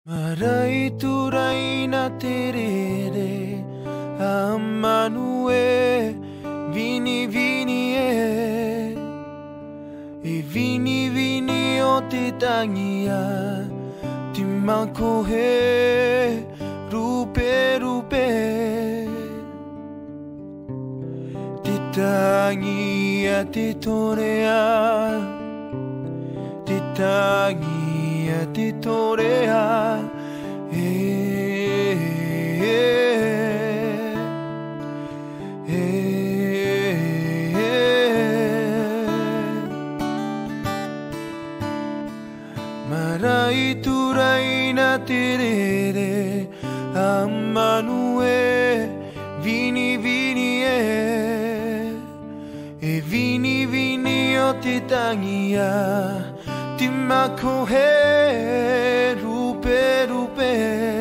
Marai turai na terere Ammanue Vini vini E vini vini o te tangia Timako he Rupe rupe Te tangia te torea Te tangia te torea Marai turai na terere Ammanue Vini vini E vini vini o te tangia Timako he rupe rupe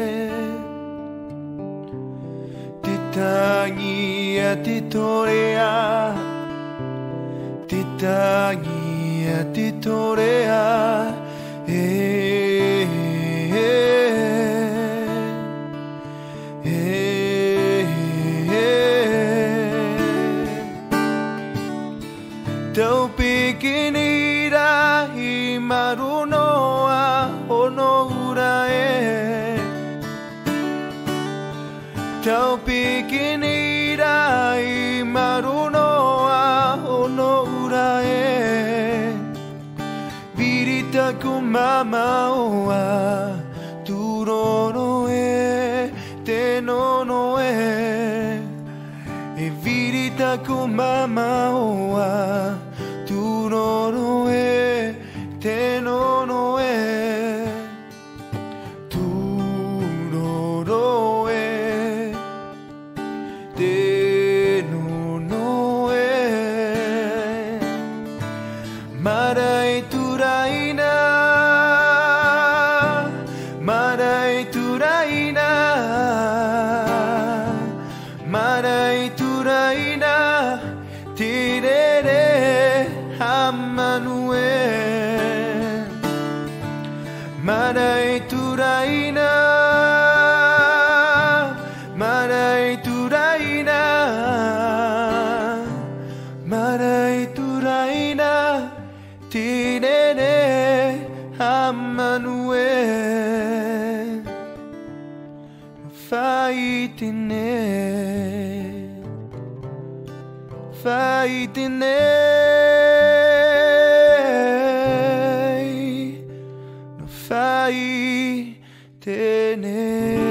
Te tangia te torea Te tangia te torea Tau pikinira I marunoa ono urae Tau pikinira I marunoa ono urae Virita kumama oa Turoro e te nono e E virita kumama oa Turoro e te nono e Turoro e te nono e Marai turaina Marai turaina Marai turaina Tirere Ammanue Marai turaina Marai turaina Marai turaina Tirere Ammanue Faitine Faitine No faitine